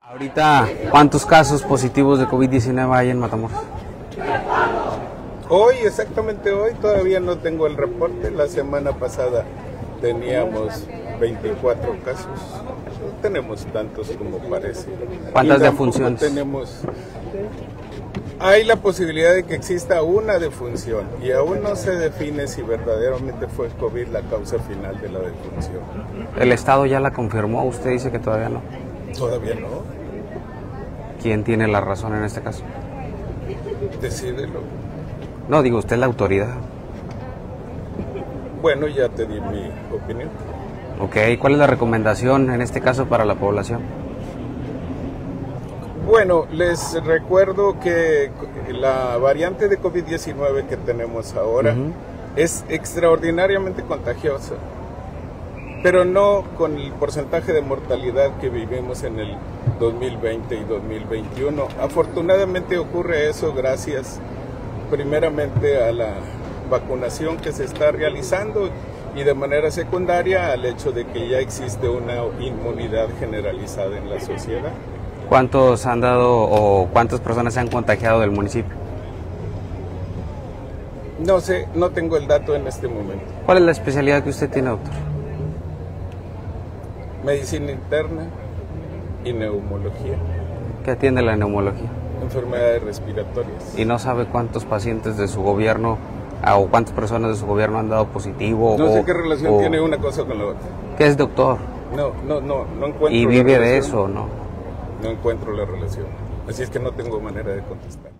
Ahorita, ¿cuántos casos positivos de COVID-19 hay en Matamoros? Hoy, exactamente hoy, todavía no tengo el reporte. La semana pasada teníamos 24 casos. No tenemos tantos como parece. ¿Cuántas defunciones? Hay la posibilidad de que exista una defunción y aún no se define si verdaderamente fue COVID la causa final de la defunción. ¿El Estado ya la confirmó? Usted dice que todavía no. Todavía no. ¿Quién tiene la razón en este caso? Decídelo. No, digo, usted es la autoridad. Bueno, ya te di mi opinión. Ok, ¿cuál es la recomendación en este caso para la población? Bueno, les recuerdo que la variante de COVID-19 que tenemos ahora es extraordinariamente contagiosa, pero no con el porcentaje de mortalidad que vivimos en el 2020 y 2021. Afortunadamente ocurre eso gracias primeramente a la vacunación que se está realizando y de manera secundaria al hecho de que ya existe una inmunidad generalizada en la sociedad. ¿Cuántos han dado o cuántas personas se han contagiado del municipio? No sé, no tengo el dato en este momento. ¿Cuál es la especialidad que usted tiene, doctor? Medicina interna y neumología. ¿Qué atiende la neumología? Enfermedades respiratorias. ¿Y no sabe cuántos pacientes de su gobierno o cuántas personas de su gobierno han dado positivo? No sé qué relación tiene una cosa con la otra. ¿Qué es doctor? No encuentro. ¿Y vive de eso o no? No encuentro la relación. Así es que no tengo manera de contestar.